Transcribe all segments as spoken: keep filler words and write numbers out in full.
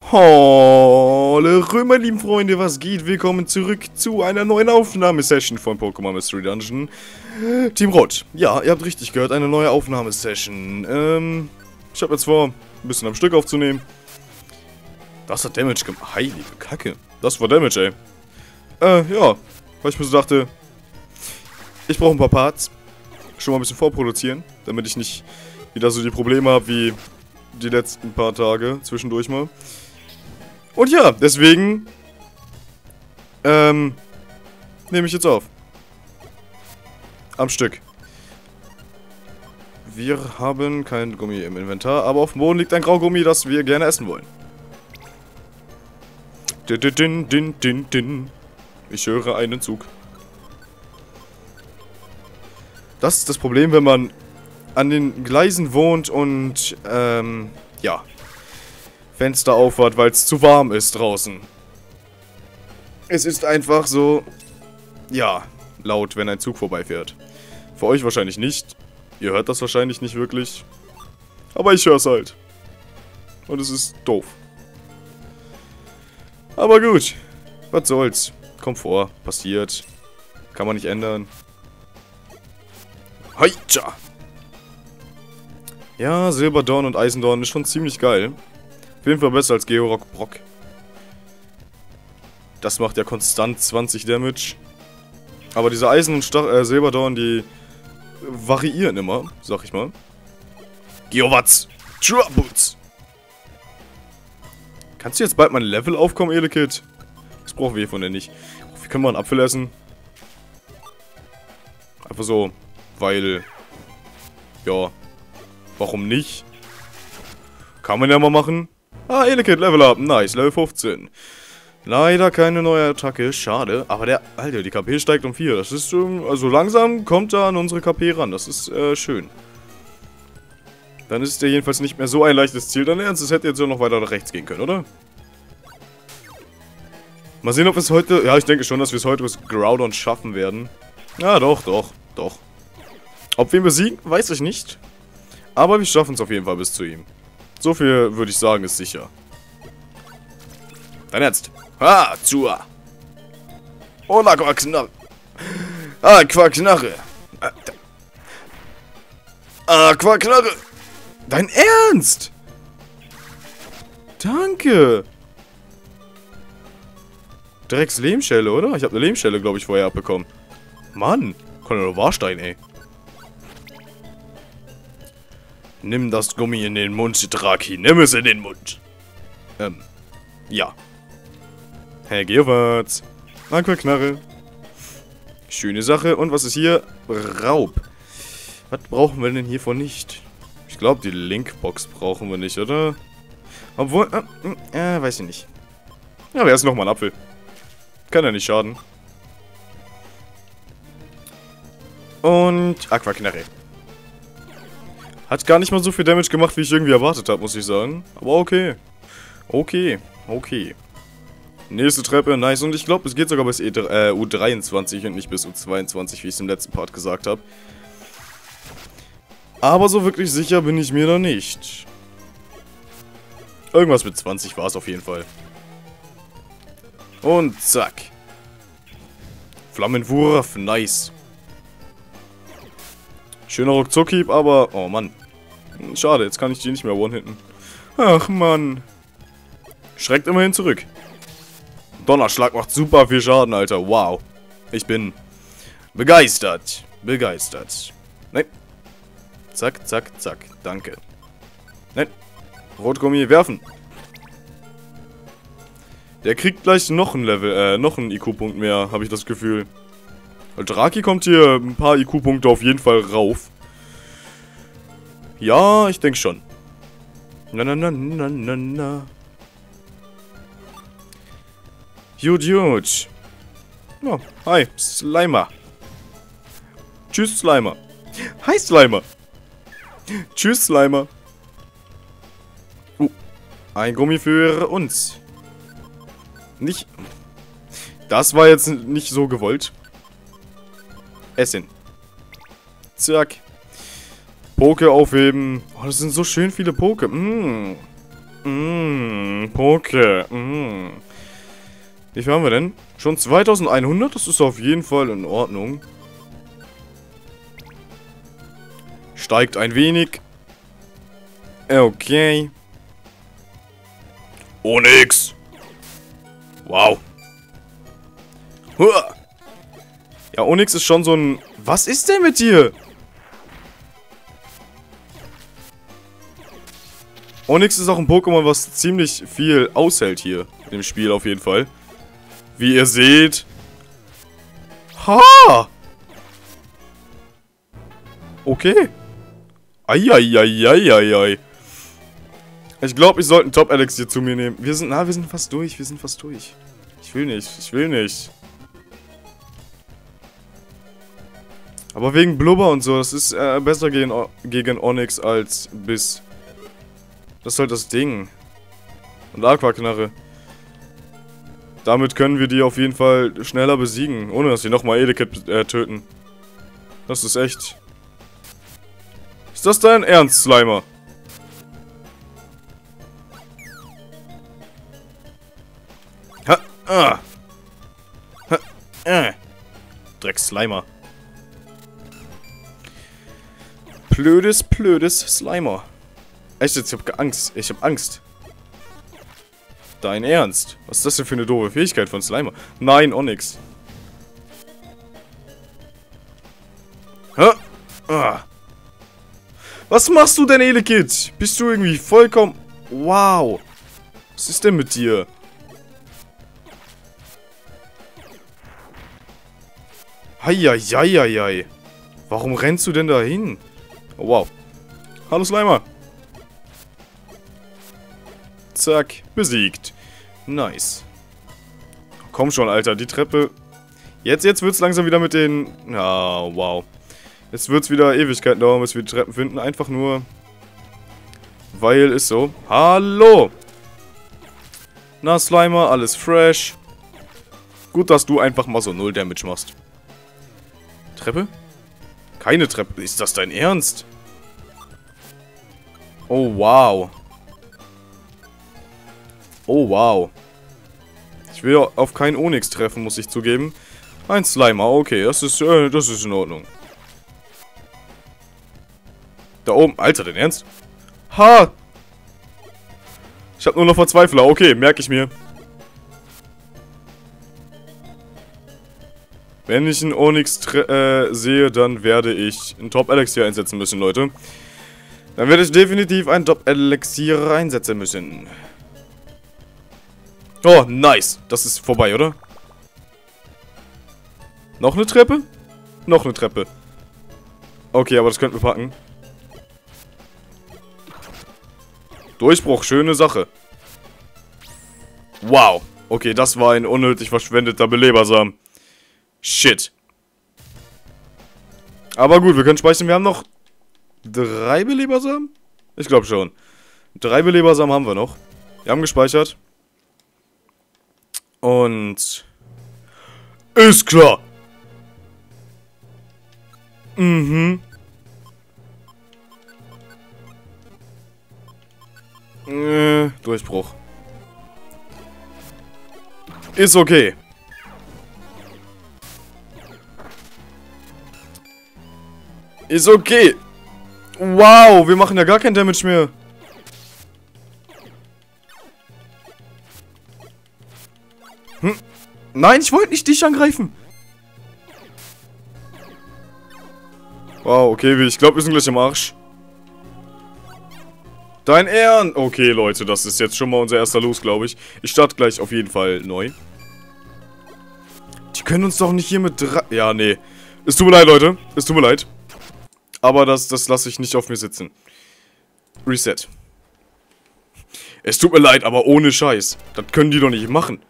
Hallo, meine lieben Freunde, was geht? Willkommen zurück zu einer neuen Aufnahmesession von Pokémon Mystery Dungeon. Team Rot, ja, ihr habt richtig gehört, eine neue Aufnahmesession. Ähm, ich habe jetzt vor, ein bisschen am Stück aufzunehmen. Das hat Damage gemacht. Heilige Kacke. Das war Damage, ey. Äh, ja, weil ich mir so dachte, ich brauche ein paar Parts. Schon mal ein bisschen vorproduzieren, damit ich nicht wieder so die Probleme habe wie die letzten paar Tage zwischendurch mal. Und ja, deswegen ähm, nehme ich jetzt auf. Am Stück. Wir haben kein Gummi im Inventar, aber auf dem Boden liegt ein Graugummi, das wir gerne essen wollen. Din, din, din, din, din. Ich höre einen Zug. Das ist das Problem, wenn man an den Gleisen wohnt und, ähm, ja, Fenster aufhat, weil es zu warm ist draußen. Es ist einfach so, ja, laut, wenn ein Zug vorbeifährt. Für euch wahrscheinlich nicht. Ihr hört das wahrscheinlich nicht wirklich. Aber ich höre es halt. Und es ist doof. Aber gut, was soll's. Kommt vor, passiert. Kann man nicht ändern. Heitscha! Ja, Silberdorn und Eisendorn ist schon ziemlich geil. Auf jeden Fall besser als Georock Brock. Das macht ja konstant zwanzig Damage. Aber diese Eisen- und Stach äh, Silberdorn, die variieren immer, sag ich mal. Geowatz! Traputz! Kannst du jetzt bald mal ein Level aufkommen, Elekid? Das brauchen wir hiervon denn nicht. Wie können wir einen Apfel essen? Einfach so, weil... Ja... Warum nicht? Kann man ja mal machen. Ah, Elekid, Level up. Nice, Level fünfzehn. Leider keine neue Attacke, schade. Aber der, Alter, die K P steigt um vier. Das ist, also langsam kommt er an unsere K P ran. Das ist, äh, schön. Dann ist der jedenfalls nicht mehr so ein leichtes Ziel. Dann ernst, es hätte jetzt ja noch weiter nach rechts gehen können, oder? Mal sehen, ob wir es heute... Ja, ich denke schon, dass wir es heute bis Groudon schaffen werden. Ja, doch, doch, doch. Ob wir ihn besiegen, weiß ich nicht. Aber wir schaffen es auf jeden Fall bis zu ihm. So viel würde ich sagen, ist sicher. Dein Ernst? Ha, Zua. Und Aquaknarre. Aquaknarre. Aquaknarre. Dein Ernst? Danke. Drecks Lehmschelle, oder? Ich habe eine Lehmschelle, glaube ich, vorher abbekommen. Mann. Kann ja nur Warstein, ey. Nimm das Gummi in den Mund, Draki. Nimm es in den Mund. Ähm, ja. Hey, Geowatz. Aquaknarre. Schöne Sache. Und was ist hier? Raub. Was brauchen wir denn hiervon nicht? Ich glaube, die Linkbox brauchen wir nicht, oder? Obwohl, äh, äh, weiß ich nicht. Ja, wir essen nochmal einen Apfel. Kann ja nicht schaden. Und Aquaknarre. Hat gar nicht mal so viel Damage gemacht, wie ich irgendwie erwartet habe, muss ich sagen. Aber okay. Okay, okay. Nächste Treppe, nice. Und ich glaube, es geht sogar bis E äh, U dreiundzwanzig und nicht bis U zweiundzwanzig, wie ich es im letzten Part gesagt habe. Aber so wirklich sicher bin ich mir da nicht. Irgendwas mit zwanzig war es auf jeden Fall. Und zack. Flammenwurf, nice. Schöner Ruckzuckhieb, aber... Oh, Mann. Schade, jetzt kann ich die nicht mehr one-hitten. Ach, Mann. Schreckt immerhin zurück. Donnerschlag macht super viel Schaden, Alter. Wow. Ich bin begeistert. Begeistert. Nein. Zack, zack, zack. Danke. Nein. Rotgummi werfen. Der kriegt gleich noch ein Level, äh, noch einen I Q-Punkt mehr, habe ich das Gefühl. Draki kommt hier ein paar I Q-Punkte auf jeden Fall rauf. Ja, ich denke schon. Na, na, na, na, na, na. Gut, gut. Oh, hi, Slimer. Tschüss, Slimer. Hi, Slimer. Tschüss, Slimer. Uh, ein Gummi für uns. Nicht... Das war jetzt nicht so gewollt. Essen. Zack. Poke aufheben. Oh, das sind so schön viele Poke. Mm. Mmm, Poké. Mmm. Wie viel haben wir denn? Schon zweitausendeinhundert? Das ist auf jeden Fall in Ordnung. Steigt ein wenig. Okay. Onix. Wow. Huah. Ja, Onix ist schon so ein... Was ist denn mit dir? Onix ist auch ein Pokémon, was ziemlich viel aushält hier im Spiel auf jeden Fall. Wie ihr seht. Ha! Okay. Eieieiei. Ich glaube, ich sollte einen Top-Elixier zu mir nehmen. Wir sind, na, wir sind fast durch. Wir sind fast durch. Ich will nicht. Ich will nicht. Aber wegen Blubber und so, das ist äh, besser gegen, gegen Onix als Biss. Das ist halt das Ding. Und Aquaknarre. Damit können wir die auf jeden Fall schneller besiegen, ohne dass sie nochmal Elekid äh, töten. Das ist echt... Ist das dein Ernst, Slimer? Ha, ah. Ha, äh. Dreck Slimer. Blödes, blödes Slimer. Echt, jetzt, ich hab Angst. Ich hab Angst. Dein Ernst? Was ist das denn für eine doofe Fähigkeit von Slimer? Nein, Onix. Hä? Ah. Was machst du denn, Elekid? Bist du irgendwie vollkommen... Wow. Was ist denn mit dir? Heieieiei. Warum rennst du denn da hin? Oh, wow. Hallo, Slimer. Zack, besiegt. Nice. Komm schon, Alter, die Treppe... Jetzt, jetzt wird's langsam wieder mit den... Ah, wow. Jetzt wird's wieder Ewigkeiten dauern, bis wir die Treppen finden. Einfach nur... Weil ist so. Hallo! Na, Slimer, alles fresh. Gut, dass du einfach mal so null Damage machst. Treppe? Keine Treppe. Ist das dein Ernst? Oh, wow. Oh, wow. Ich will auf keinen Onix treffen, muss ich zugeben. Ein Slimer, okay, das ist, äh, das ist in Ordnung. Da oben, Alter, dein Ernst? Ha! Ich hab nur noch Verzweifler, okay, merke ich mir. Wenn ich einen Onix äh, sehe, dann werde ich einen Top-Elixier einsetzen müssen, Leute. Dann werde ich definitiv einen Top-Elixier einsetzen müssen. Oh, nice. Das ist vorbei, oder? Noch eine Treppe? Noch eine Treppe. Okay, aber das könnten wir packen. Durchbruch, schöne Sache. Wow. Okay, das war ein unnötig verschwendeter Belebersamen. Shit. Aber gut, wir können speichern. Wir haben noch drei Belebersamen? Ich glaube schon. Drei Belebersamen haben wir noch. Wir haben gespeichert. Und... Ist klar. Mhm. Äh, Durchbruch. Ist okay. Ist okay. Wow, wir machen ja gar kein Damage mehr. Hm. Nein, ich wollte nicht dich angreifen. Wow, okay, ich glaube, wir sind gleich im Arsch. Dein Ehren. Okay, Leute, das ist jetzt schon mal unser erster Los, glaube ich. Ich starte gleich auf jeden Fall neu. Die können uns doch nicht hier mit drei... Ja, nee. Es tut mir leid, Leute. Es tut mir leid. Aber das, das lasse ich nicht auf mir sitzen. Reset. Es tut mir leid, aber ohne Scheiß. Das können die doch nicht machen.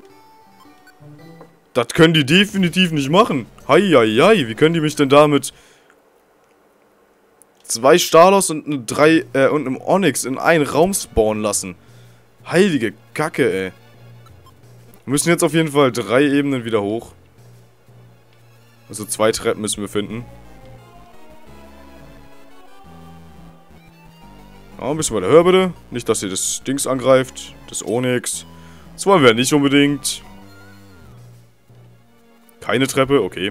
Das können die definitiv nicht machen. Heieiei, wie können die mich denn da mit zwei Stalos und eine drei, äh, und einem Onix in einen Raum spawnen lassen? Heilige Kacke, ey. Wir müssen jetzt auf jeden Fall drei Ebenen wieder hoch. Also zwei Treppen müssen wir finden. Ja, ein bisschen weiter höher bitte. Nicht, dass ihr das Dings angreift. Das Onyx. Das wollen wir nicht unbedingt. Keine Treppe, okay.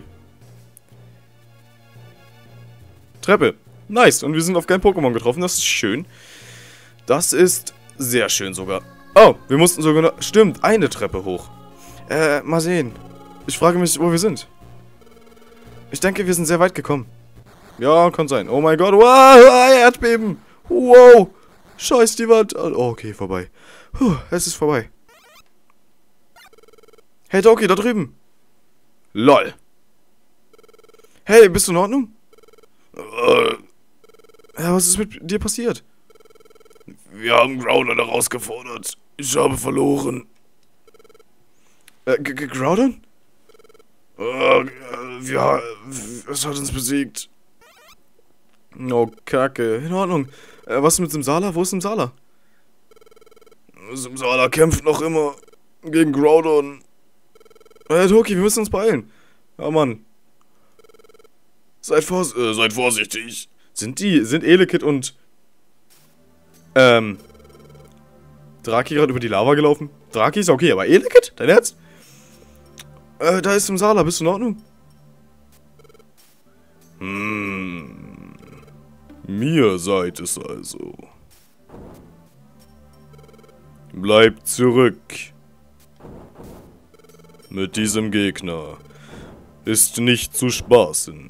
Treppe. Nice. Und wir sind auf kein Pokémon getroffen. Das ist schön. Das ist sehr schön sogar. Oh, wir mussten sogar noch... Stimmt, eine Treppe hoch. Äh, mal sehen. Ich frage mich, wo wir sind. Ich denke, wir sind sehr weit gekommen. Ja, kann sein. Oh mein Gott. Wow, Erdbeben. Wow. Scheiß die Wand. Oh, okay, vorbei. Puh, es ist vorbei. Hey, Doki, da drüben. Lol. Hey, bist du in Ordnung? Äh, ja, was ist mit dir passiert? Wir haben Groudon herausgefordert. Ich habe verloren. Äh, Groudon? Äh, ja, es hat uns besiegt. Oh, Kacke. In Ordnung. Äh, was ist mit Simsala? Wo ist Simsala? Simsala kämpft noch immer gegen Groudon. Äh, Toki, wir müssen uns beeilen. Ja, Mann. Seid, vors äh, seid vorsichtig. Sind die, sind Elekid und, ähm, Draki gerade über die Lava gelaufen? Draki ist okay, aber Elekid? Dein Ernst? Äh, da ist Simsala. Bist du in Ordnung? Hm. Mir seid es also. Bleibt zurück. Mit diesem Gegner ist nicht zu spaßen.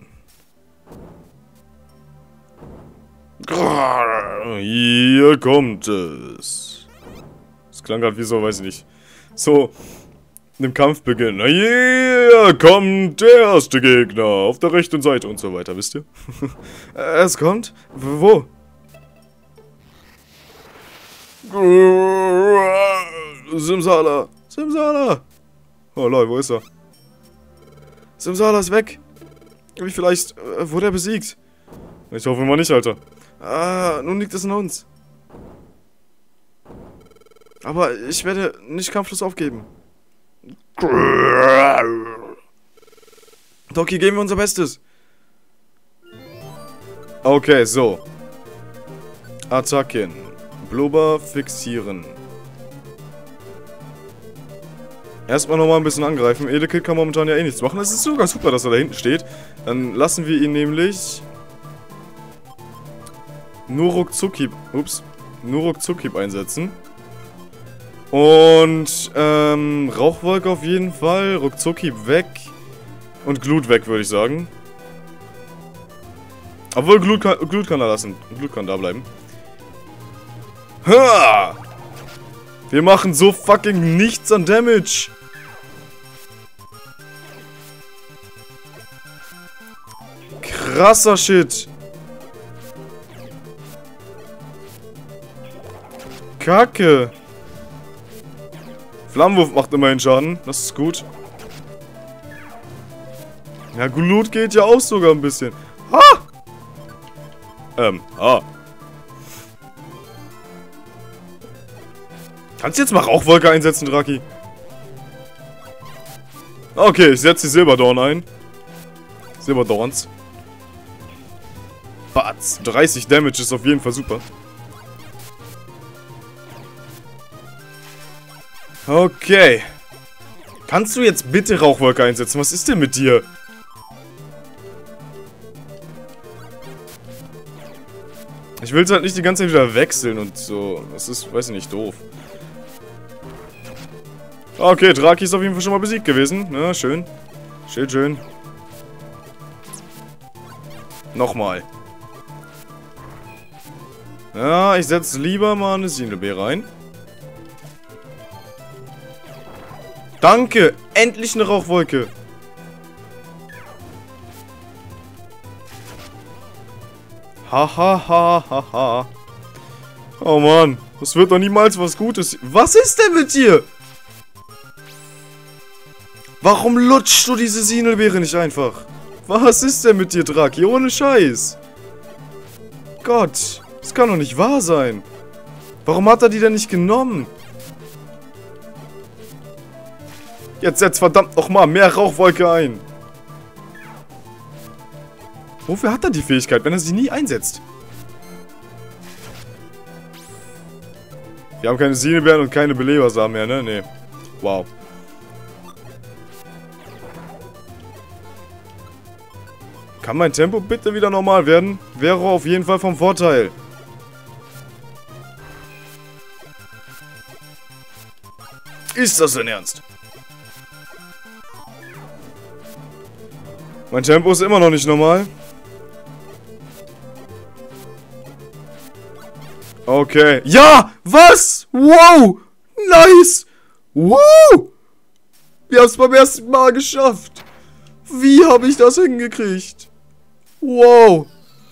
Hier kommt es. Das klang gerade wie so, weiß ich nicht. So, im Kampfbeginn. Hier kommt der erste Gegner auf der rechten Seite und so weiter, wisst ihr? Es kommt? Wo? Simsala. Simsala. Oh lol, wo ist er? Simsala ist weg. Wie vielleicht äh, wurde er besiegt. Ich hoffe mal nicht, Alter. Ah, nun liegt es an uns. Aber ich werde nicht kampflos aufgeben. Doki, geben wir unser Bestes. Okay, so. Attacken. Blubber fixieren. Erstmal nochmal ein bisschen angreifen. Elekid kann momentan ja eh nichts machen. Es ist sogar super, dass er da hinten steht. Dann lassen wir ihn nämlich nur ruckzuck, ups, nur ruckzuck einsetzen. Und, ähm, Rauchwolke auf jeden Fall. Ruckzuck weg. Und Glut weg, würde ich sagen. Obwohl, Glut kann, Glut kann er lassen. Glut kann da bleiben. Ha! Wir machen so fucking nichts an Damage. Krasser Shit. Kacke. Flammenwurf macht immerhin Schaden. Das ist gut. Ja, Glut geht ja auch sogar ein bisschen. Ha! Ähm, ah. Kannst du jetzt mal Rauchwolke einsetzen, Draki? Okay, ich setze die Silberdorn ein. Silberdorns. Batz. dreißig Damage ist auf jeden Fall super. Okay. Kannst du jetzt bitte Rauchwolke einsetzen? Was ist denn mit dir? Ich will es halt nicht die ganze Zeit wieder wechseln und so. Das ist, weiß ich nicht, doof. Okay, Draki ist auf jeden Fall schon mal besiegt gewesen. Ja, schön. Schön, schön. Nochmal. Ja, ich setze lieber mal eine Sinelbeere rein. Danke! Endlich eine Rauchwolke! Hahaha, ha, ha, ha. Oh Mann, das wird doch niemals was Gutes. Was ist denn mit dir? Warum lutschst du diese Sinelbeere nicht einfach? Was ist denn mit dir, Draki? Ohne Scheiß. Gott, das kann doch nicht wahr sein. Warum hat er die denn nicht genommen? Jetzt setz verdammt nochmal mehr Rauchwolke ein. Wofür hat er die Fähigkeit, wenn er sie nie einsetzt? Wir haben keine Sinebären und keine Belebersamen mehr, ne? Nee. Wow. Kann mein Tempo bitte wieder normal werden? Wäre auf jeden Fall vom Vorteil. Ist das denn ernst? Mein Tempo ist immer noch nicht normal. Okay. Ja! Was? Wow! Nice! Wow! Wir haben es beim ersten Mal geschafft. Wie habe ich das hingekriegt? Wow!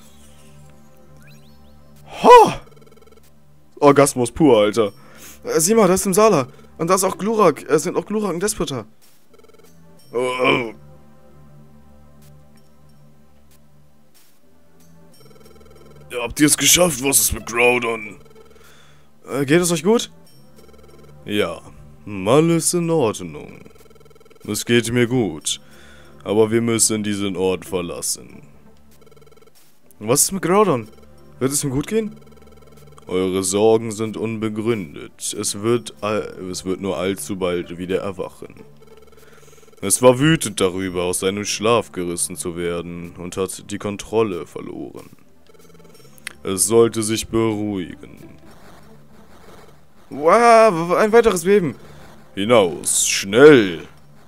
Ha! Orgasmus pur, Alter. Äh, sieh mal, das ist im Sala. Und da ist auch Glurak. Es sind auch Glurak und Despota. Oh. Ja, habt ihr es geschafft? Was ist mit Groudon? Äh, geht es euch gut? Ja, alles in Ordnung. Es geht mir gut. Aber wir müssen diesen Ort verlassen. Was ist mit Groudon? Wird es ihm gut gehen? Eure Sorgen sind unbegründet. Es wird, es wird nur allzu bald wieder erwachen. Es war wütend darüber, aus seinem Schlaf gerissen zu werden und hat die Kontrolle verloren. Es sollte sich beruhigen. Wow, ein weiteres Beben. Hinaus, schnell!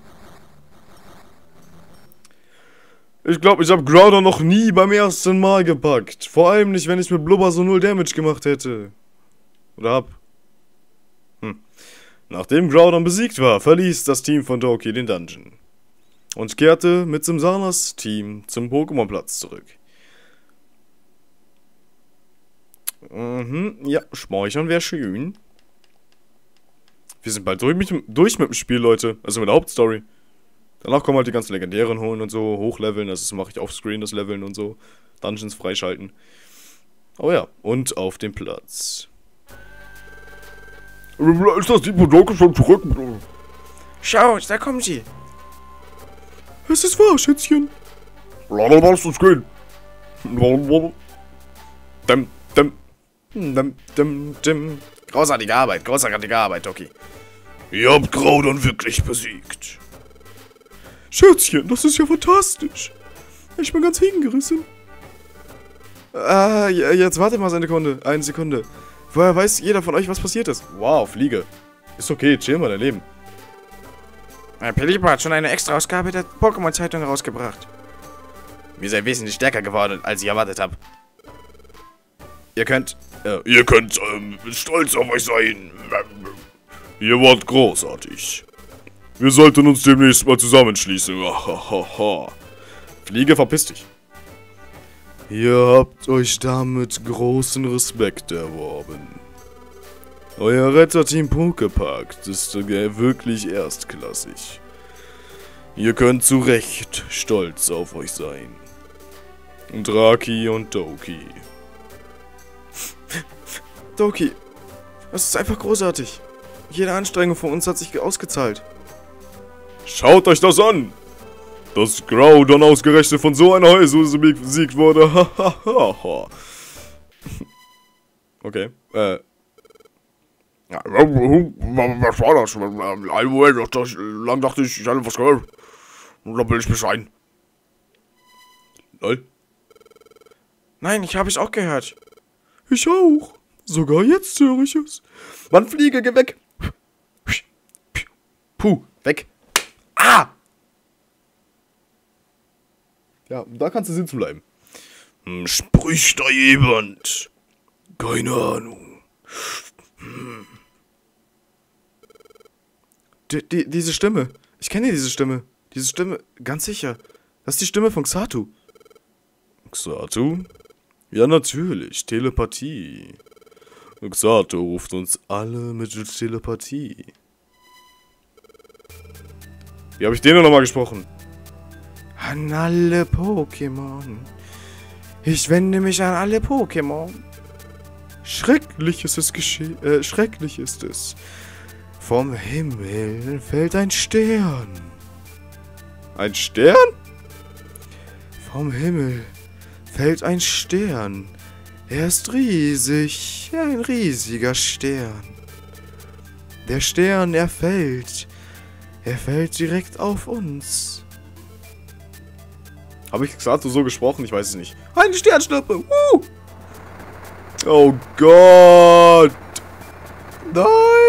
Ich glaube, ich habe Groudon noch nie beim ersten Mal gepackt. Vor allem nicht, wenn ich mit Blubber so null Damage gemacht hätte. Oder hab. Hm. Nachdem Groudon besiegt war, verließ das Team von Doki den Dungeon. Und kehrte mit Simsanas Team zum Pokémon-Platz zurück. Mhm, ja, speichern wäre schön. Wir sind bald durch mit, durch mit dem Spiel, Leute. Also mit der Hauptstory. Danach kommen halt die ganzen Legendären holen und so, hochleveln, das mache ich offscreen, das Leveln und so. Dungeons freischalten. Oh ja, und auf dem Platz. Ist das die Podoke schon zurück? Schau, da kommen sie. Es ist wahr, Schätzchen. Lass uns gehen. Dim, dim, dim, dim, dim. Großartige Arbeit, großartige Arbeit, Doki. Ihr habt Groudon wirklich besiegt. Schätzchen, das ist ja fantastisch. Ich bin ganz hingerissen. Ah, jetzt warte mal eine Sekunde. Eine Sekunde. Woher weiß jeder von euch, was passiert ist? Wow, Fliege. Ist okay, chill mal dein Leben. Pelipper hat schon eine Extra-Ausgabe der Pokémon-Zeitung herausgebracht. Wir sind wesentlich stärker geworden, als ich erwartet habe. Ihr könnt... Äh, ihr könnt ähm, stolz auf euch sein. Ihr wart großartig. Wir sollten uns demnächst mal zusammenschließen. Fliege, verpiss dich. Ihr habt euch damit großen Respekt erworben. Euer Retterteam Poképark ist wirklich erstklassig. Ihr könnt zu Recht stolz auf euch sein. Draki und Doki. Doki, das ist einfach großartig. Jede Anstrengung von uns hat sich ausgezahlt. Schaut euch das an! Dass Groudon ausgerechnet von so einer Heulsuse besiegt wurde. Okay, äh. Ja, was war das? Lang dachte ich, ich hatte was gehört. Und da will ich mich ein. Lol. Nein, ich habe es auch gehört. Ich auch. Sogar jetzt höre ich es. Mann, Fliege, geh weg. Puh, weg. Ah! Ja, da kannst du sitzen bleiben. Hm, spricht da jemand? Keine Ahnung. Hm. Die, die, diese Stimme. Ich kenne diese Stimme. Diese Stimme, ganz sicher. Das ist die Stimme von Xatu. Xatu? Ja, natürlich. Telepathie. Xatu ruft uns alle mit Telepathie. Wie habe ich den nochmal gesprochen? An alle Pokémon. Ich wende mich an alle Pokémon. Schrecklich ist es geschehen. Äh, schrecklich ist es. Vom Himmel fällt ein Stern. Ein Stern? Vom Himmel fällt ein Stern. Er ist riesig. Ein riesiger Stern. Der Stern, er fällt. Er fällt direkt auf uns. Habe ich gesagt, so gesprochen? Ich weiß es nicht. Eine Sternschnuppe. Woo! Oh Gott. Nein.